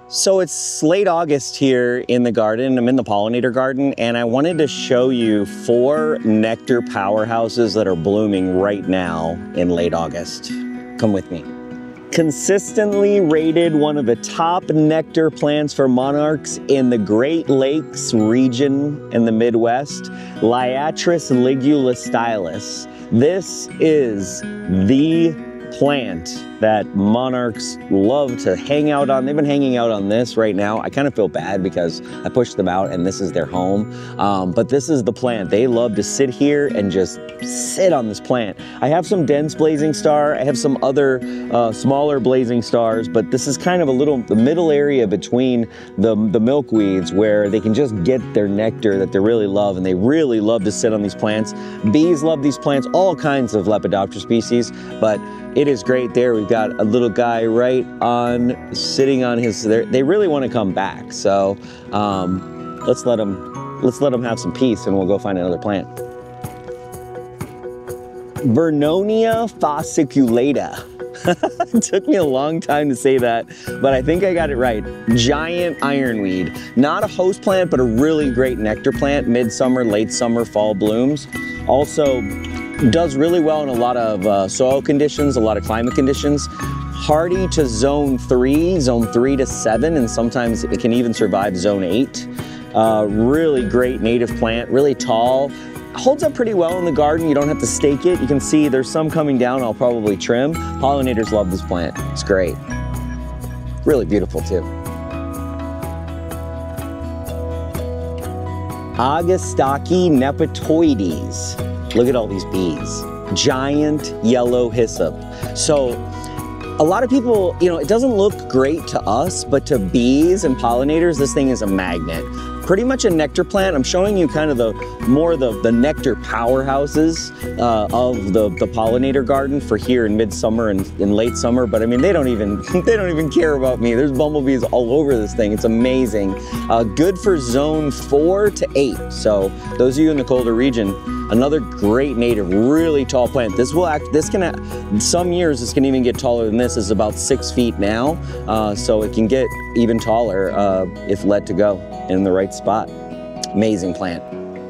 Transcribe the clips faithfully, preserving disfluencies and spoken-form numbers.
So it's late August here in the garden. I'm in the pollinator garden, and I wanted to show you four nectar powerhouses that are blooming right now in late August. Come with me. Consistently rated one of the top nectar plants for monarchs in the Great Lakes region in the Midwest, Liatris ligulistylis. This is the plant that monarchs love to hang out on. They've been hanging out on this right now. I kind of feel bad because I pushed them out and this is their home. Um, but this is the plant. They love to sit here and just sit on this plant. I have some dense blazing star. I have some other uh, smaller blazing stars, but this is kind of a little, the middle area between the, the milkweeds where they can just get their nectar that they really love, and they really love to sit on these plants. Bees love these plants, all kinds of Lepidoptera species, but it is great there. We've got a little guy right on, sitting on his, they really want to come back. So um, let's let them, let's let them have some peace and we'll go find another plant. Vernonia fasciculata. It took me a long time to say that, but I think I got it right. Giant ironweed. Not a host plant, but a really great nectar plant. Midsummer, late summer, fall blooms. Also does really well in a lot of uh, soil conditions, a lot of climate conditions. Hardy to zone three, zone three to seven, and sometimes it can even survive zone eight. Uh, really great native plant, really tall. Holds up pretty well in the garden. You don't have to stake it. You can see there's some coming down I'll probably trim. Pollinators love this plant. It's great. Really beautiful too. Agastache nepetoides. Look at all these bees. Giant yellow hyssop. So a lot of people, you know, it doesn't look great to us, but to bees and pollinators, this thing is a magnet. Pretty much a nectar plant. I'm showing you kind of the more the, the nectar powerhouses uh, of the, the pollinator garden for here in midsummer and in late summer. But I mean, they don't even they don't even care about me. There's bumblebees all over this thing. It's amazing. Uh, good for zone four to eight. So those of you in the colder region, another great native, really tall plant. This will act. This can. Some years this can even get taller than this. It's about six feet now. Uh, so it can get even taller uh, if let to go in the right spot. Amazing plant.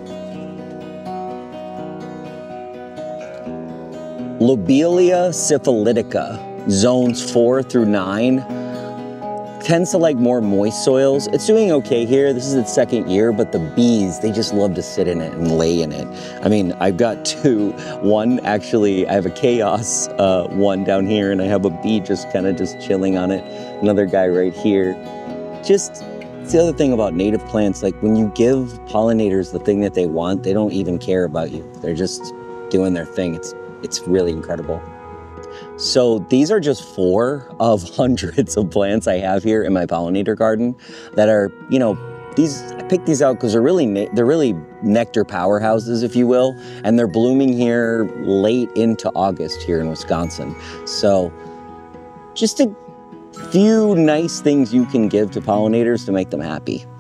Lobelia siphilitica, zones four through nine. Tends to like more moist soils. It's doing okay here. This is its second year, but the bees, they just love to sit in it and lay in it. I mean, I've got two. One, actually, I have a chaos uh, one down here, and I have a bee just kind of just chilling on it. Another guy right here. Just, it's the other thing about native plants, like when you give pollinators the thing that they want, they don't even care about you. They're just doing their thing. It's, it's really incredible. So these are just four of hundreds of plants I have here in my pollinator garden that are, you know, these, I picked these out because they're really, they're really nectar powerhouses, if you will, and they're blooming here late into August here in Wisconsin. So just a few nice things you can give to pollinators to make them happy.